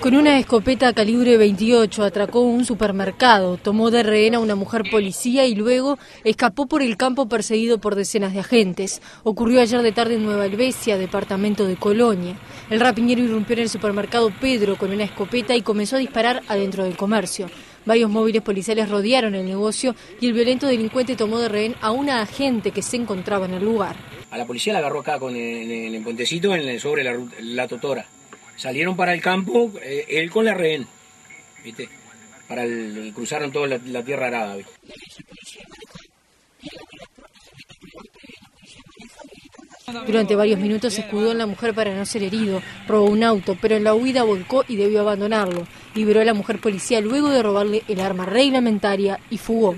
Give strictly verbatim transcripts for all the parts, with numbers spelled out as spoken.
Con una escopeta calibre veintiocho atracó un supermercado, tomó de rehén a una mujer policía y luego escapó por el campo perseguido por decenas de agentes. Ocurrió ayer de tarde en Nueva Helvecia, departamento de Colonia. El rapiñero irrumpió en el supermercado Pedro con una escopeta y comenzó a disparar adentro del comercio. Varios móviles policiales rodearon el negocio y el violento delincuente tomó de rehén a una agente que se encontraba en el lugar. A la policía la agarró acá con el, en el puentecito en el, sobre la, la Totora. Salieron para el campo, eh, él con la rehén, ¿viste? Para el, cruzaron toda la, la tierra arada, ¿viste? Durante varios minutos se escudó en la mujer para no ser herido, robó un auto, pero en la huida volcó y debió abandonarlo. Liberó a la mujer policía luego de robarle el arma reglamentaria y fugó.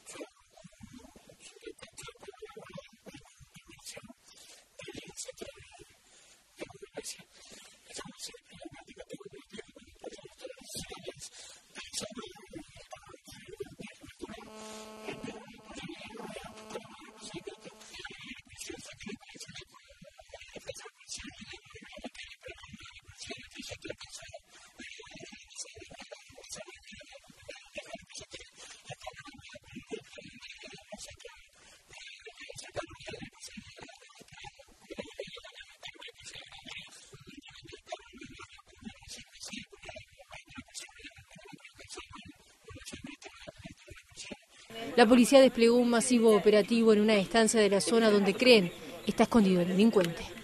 La policía desplegó un masivo operativo en una estancia de la zona donde creen está escondido el delincuente.